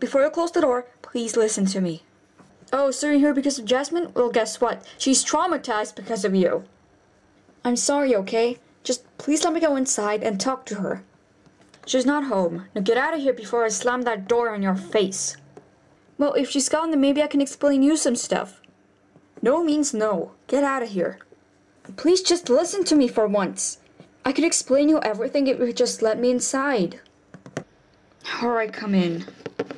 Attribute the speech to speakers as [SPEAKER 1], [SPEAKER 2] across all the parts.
[SPEAKER 1] before you close the door, please listen to me. Oh, so you're here because of Jasmine? Well, guess what? She's traumatized because of you. I'm sorry, okay? Just please let me go inside and talk to her. She's not home. Now get out of here before I slam that door on your face. Well, if she's gone, then maybe I can explain you some stuff. No means no. Get out of here. Please just listen to me for once. I could explain you everything if you would just let me inside. Alright, come in.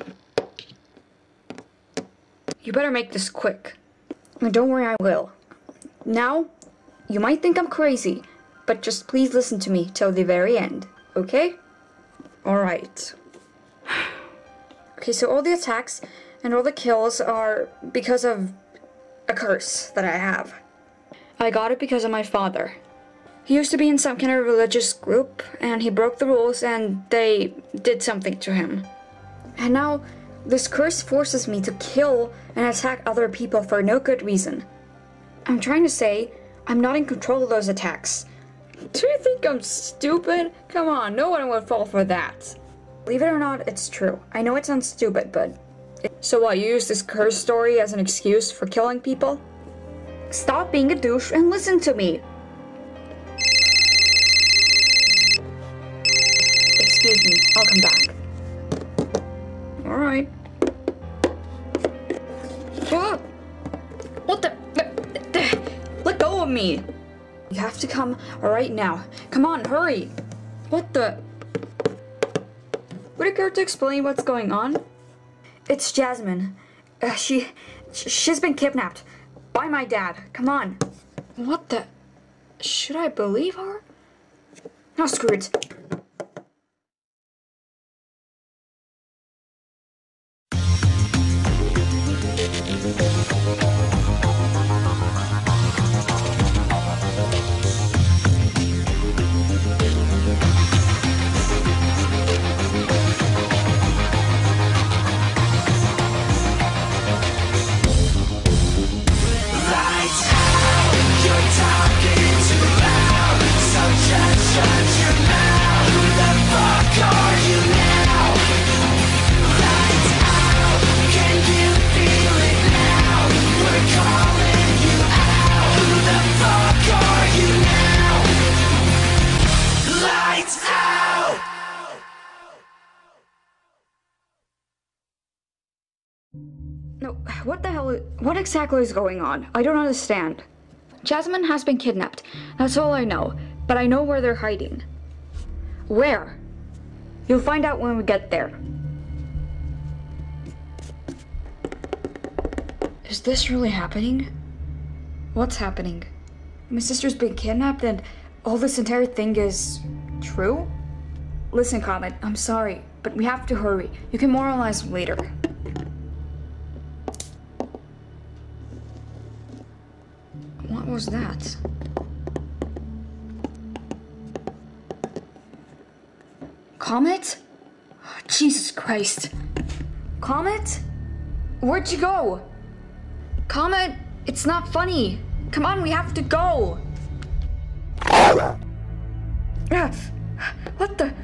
[SPEAKER 1] You better make this quick. And don't worry, I will. Now, you might think I'm crazy, but just please listen to me till the very end, okay? Alright. Okay, so all the attacks and all the kills are because of a curse that I have. I got it because of my father. He used to be in some kind of religious group, and he broke the rules and they did something to him. And now, this curse forces me to kill and attack other people for no good reason. I'm trying to say, I'm not in control of those attacks. Do you think I'm stupid? Come on, no one would fall for that. Believe it or not, it's true. I know it sounds stupid, but... So what, you use this curse story as an excuse for killing people? Stop being a douche and listen to me. Excuse me, I'll come back. Alright. What the? Let go of me! You have to come right now. Come on, hurry! What the? Would you care to explain what's going on? It's Jasmine. She's been kidnapped by my dad. Come on. What the? Should I believe her? No, screw it. No, what the hell? What exactly is going on? I don't understand. Jasmine has been kidnapped. That's all I know. But I know where they're hiding. Where? You'll find out when we get there. Is this really happening? What's happening? My sister's been kidnapped and all this entire thing is true? Listen, Comet, I'm sorry, but we have to hurry. You can moralize later. What was that? Comet? Oh, Jesus Christ. Comet? Where'd you go? Comet, it's not funny. Come on, we have to go. What the?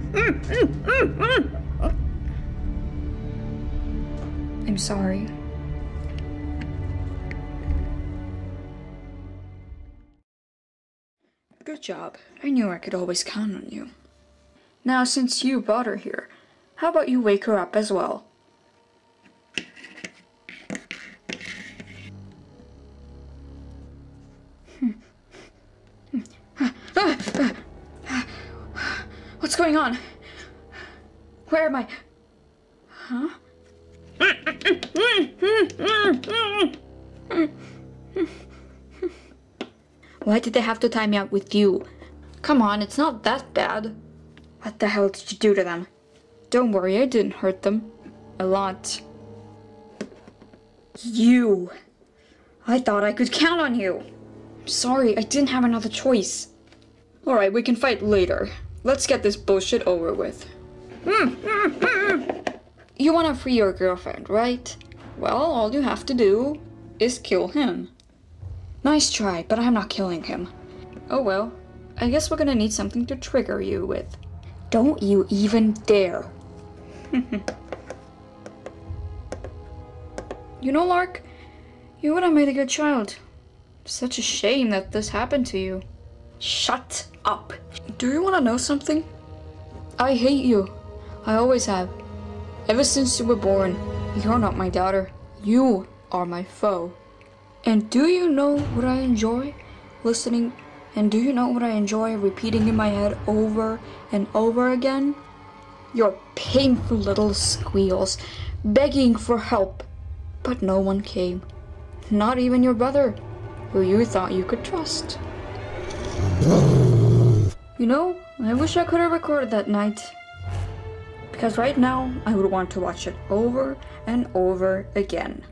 [SPEAKER 1] I'm sorry. Good job. I knew I could always count on you. Now, since you brought her here, how about you wake her up as well? What's going on? Where am I? Huh? Why did they have to tie me up with you? Come on, it's not that bad. What the hell did you do to them? Don't worry, I didn't hurt them. A lot. You! I thought I could count on you. I'm sorry, I didn't have another choice. Alright, we can fight later. Let's get this bullshit over with. You wanna free your girlfriend, right? Well, all you have to do is kill him. Nice try, but I'm not killing him. Oh well, I guess we're gonna need something to trigger you with. Don't you even dare. You know, Lark, you would have made a good child. Such a shame that this happened to you. Shut up. Do you want to know something? I hate you. I always have. Ever since you were born. You're not my daughter. You are my foe. And do you know what I enjoy? Listening. And do you know what I enjoy repeating in my head over and over again? Your painful little squeals, begging for help. But no one came. Not even your brother, who you thought you could trust. You know, I wish I could have recorded that night. Because right now, I would want to watch it over and over again.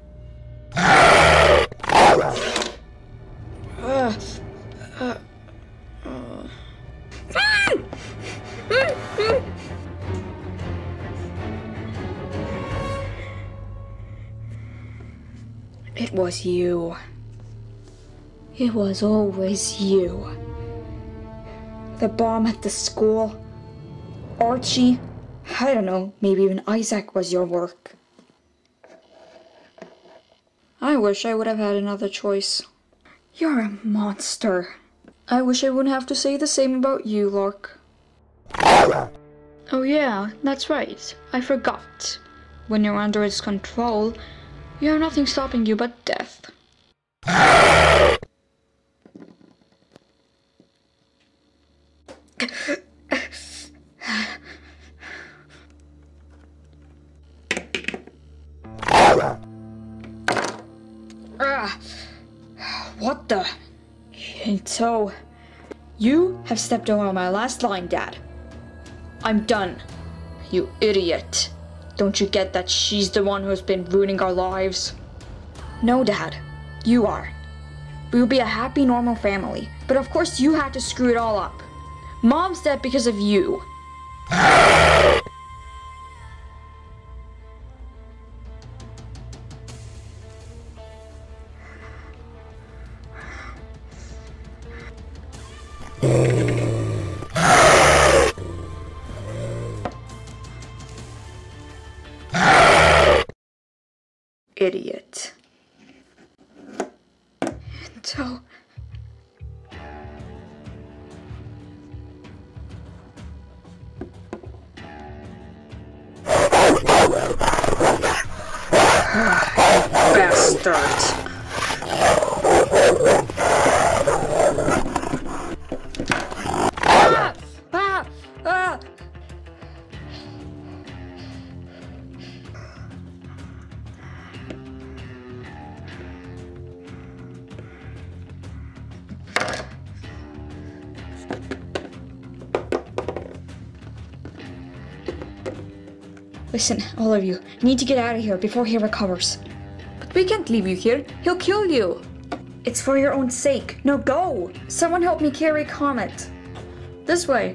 [SPEAKER 1] It was you. It was always you. The bomb at the school. Archie. I don't know, maybe even Isaac was your work. I wish I would have had another choice. You're a monster. I wish I wouldn't have to say the same about you, Lark. Oh yeah, that's right. I forgot. When you're under its control, you have nothing stopping you but death. What the? Hinto, you have stepped over my last line, Dad. I'm done. You idiot. Don't you get that she's the one who's been ruining our lives? No, Dad. You are. We will be a happy, normal family. But of course you had to screw it all up. Mom's dead because of you. Idiot. So... Bastard. Listen, all of you, I need to get out of here before he recovers. But we can't leave you here. He'll kill you. It's for your own sake. No, go. Someone help me carry Comet. This way.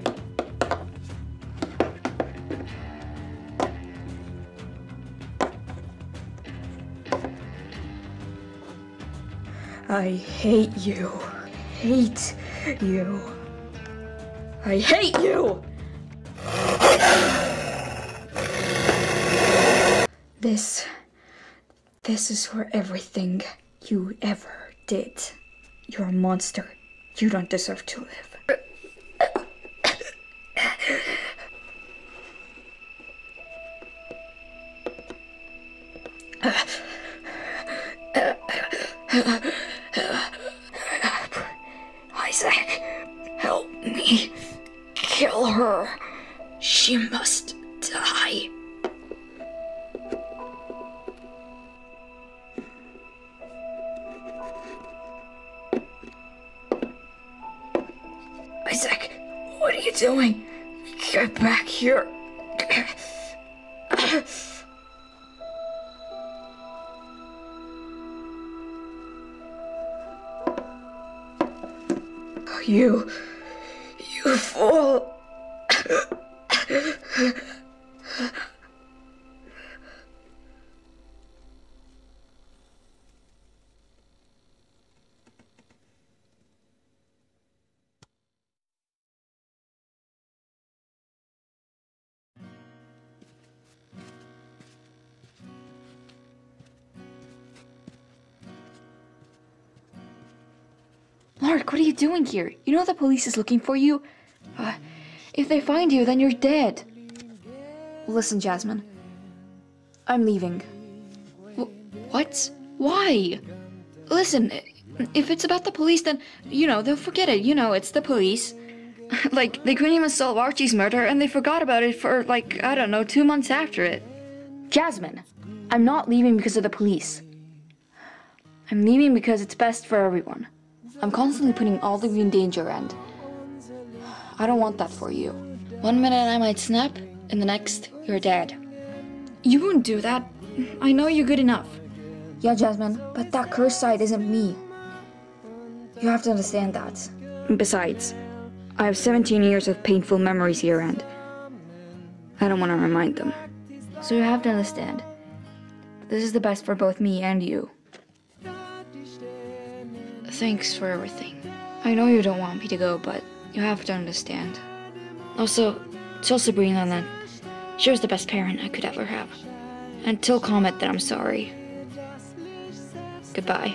[SPEAKER 1] I hate you. Hate you. I hate you! This is for everything you ever did. You're a monster. You don't deserve to live. Isaac, help me. Kill her. She must die. Isaac, what are you doing? Get back here. You fool. Lark, what are you doing here? You know the police is looking for you? If they find you, then you're dead. Listen, Jasmine. I'm leaving. What? Why? Listen, if it's about the police, then, they'll forget it. It's the police. Like, they couldn't even solve Archie's murder, and they forgot about it for, 2 months after it. Jasmine, I'm not leaving because of the police. I'm leaving because it's best for everyone. I'm constantly putting all of you in danger, and I don't want that for you. 1 minute I might snap, and the next, you're dead. You wouldn't do that. I know you're good enough. Yeah, Jasmine, but that cursed side isn't me. You have to understand that. Besides, I have 17 years of painful memories here, and I don't want to remind them. So you have to understand. This is the best for both me and you. Thanks for everything. I know you don't want me to go, but you have to understand. Also, tell Sabrina that she was the best parent I could ever have. And tell Comet that I'm sorry. Goodbye.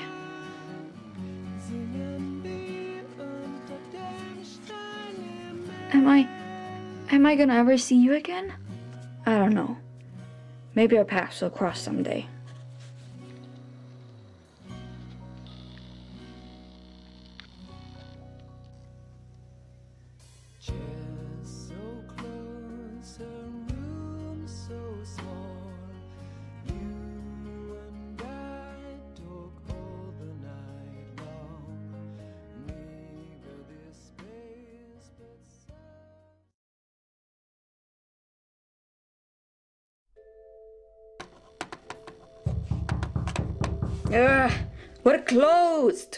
[SPEAKER 1] Am I gonna ever see you again? I don't know. Maybe our paths will cross someday. We're closed.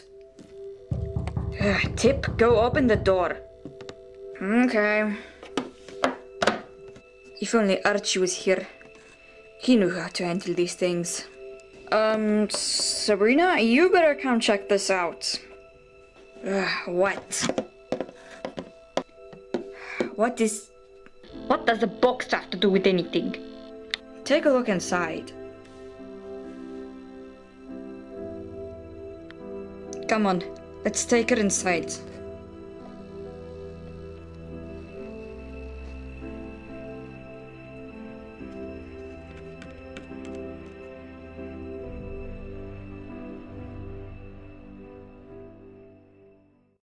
[SPEAKER 1] Tip, go open the door. Okay. If only Archie was here. He knew how to handle these things. Sabrina, you better come check this out. What? What does the box have to do with anything? Take a look inside. Come on, let's take her inside.